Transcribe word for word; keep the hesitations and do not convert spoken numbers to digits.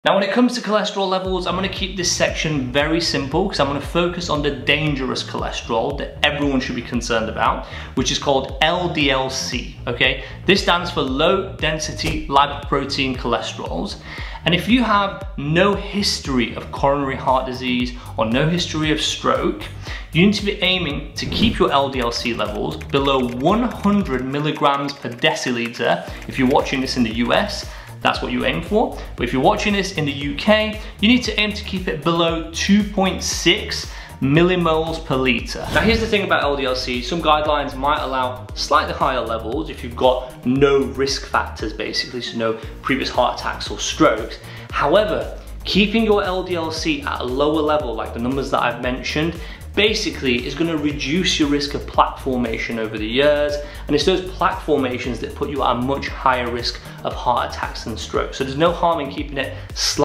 Now when it comes to cholesterol levels, I'm going to keep this section very simple because I'm going to focus on the dangerous cholesterol that everyone should be concerned about, which is called L D L C, okay? This stands for low density lipoprotein cholesterols. And if you have no history of coronary heart disease or no history of stroke, you need to be aiming to keep your L D L C levels below one hundred milligrams per deciliter. If you're watching this in the U S, that's what you aim for. But if you're watching this in the U K, you need to aim to keep it below two point six millimoles per liter. Now here's the thing about L D L C, some guidelines might allow slightly higher levels if you've got no risk factors basically, so no previous heart attacks or strokes. However, keeping your L D L C at a lower level, like the numbers that I've mentioned, basically is going to reduce your risk of plaque formation over the years, and it's those plaque formations that put you at a much higher risk of heart attacks and strokes. So there's no harm in keeping it slightly